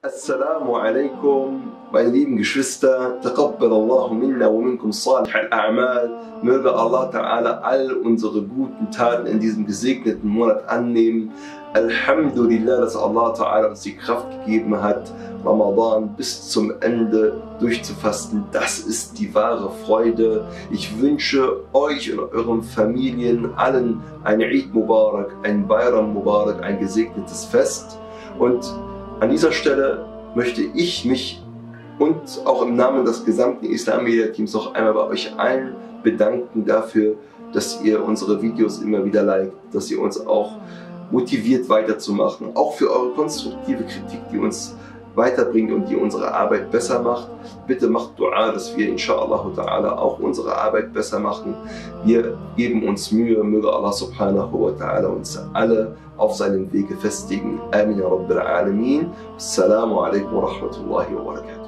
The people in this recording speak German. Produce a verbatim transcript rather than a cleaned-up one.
Assalamu alaikum, meine lieben Geschwister, taqabbal Allahu minna wa minkum salih al-a'mal. Möge Allah Ta'ala all unsere guten Taten in diesem gesegneten Monat annehmen. Alhamdulillah, dass Allah Ta'ala uns die Kraft gegeben hat, Ramadan bis zum Ende durchzufasten. Das ist die wahre Freude. Ich wünsche euch und euren Familien allen ein Eid Mubarak, ein Bayram Mubarak, ein gesegnetes Fest. Und an dieser Stelle möchte ich mich und auch im Namen des gesamten Islam Media Teams noch einmal bei euch allen bedanken dafür, dass ihr unsere Videos immer wieder liked, dass ihr uns auch motiviert weiterzumachen, auch für eure konstruktive Kritik, die uns weiterbringt und die unsere Arbeit besser macht. Bitte macht Dua, dass wir inshallah ta'ala auch unsere Arbeit besser machen. Wir geben uns Mühe, möge Allah subhanahu wa ta'ala uns alle auf seinem Wege festigen. Amin ya Rabbil Alameen. Assalamu alaikum wa rahmatullahi wa barakatuh.